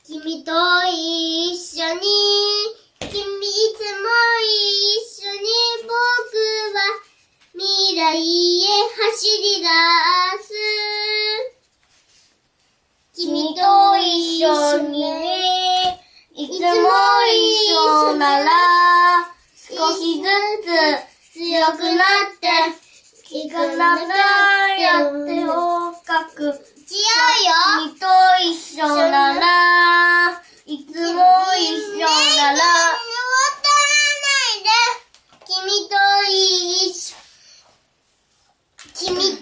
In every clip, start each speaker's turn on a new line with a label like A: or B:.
A: 君と一緒に、いつも一緒に僕は未来へ走り出す。
B: 君と一緒に、いつも一緒なら、少しずつ強くなって、いくらかやってをかく。
A: 違うよ。
B: 君と一緒なら、いつも一緒なら、
A: 君と一緒に、君と一緒に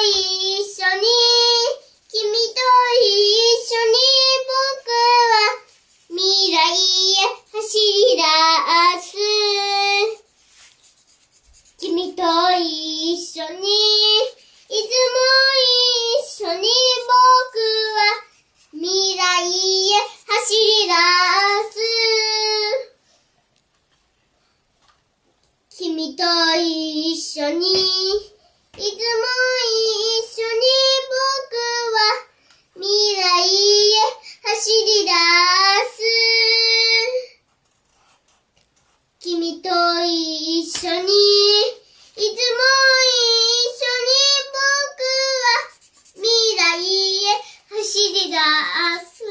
A: 僕は未来へ走り出す。君と一緒に、いつも一緒に僕は未来へ走り出す。君と一緒に、いつも一緒に僕は未来へ走り出す。君と一緒に、いつも一緒に僕は未来へ走り出す。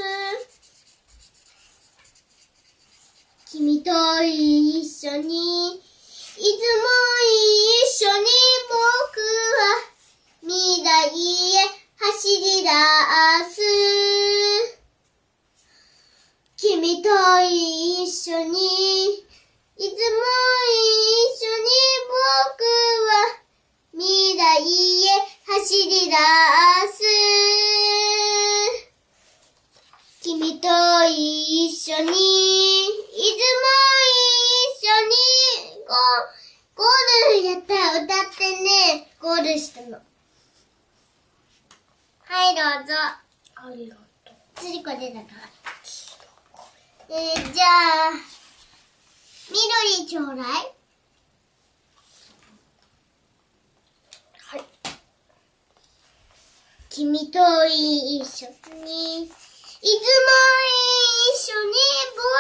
A: 君と一緒に、いつも一緒に僕は未来へ走り出す。君と一緒に、いつも一緒に僕は未来へ走り出す。君と一緒に、いつも一緒にゴールやったら歌ってね。ゴールしたの。はい、どうぞ。
B: ありがとう。
A: つりこ出たから。じゃあ、緑ちょうだい。
B: はい。
A: 君と一緒に、いつも一緒に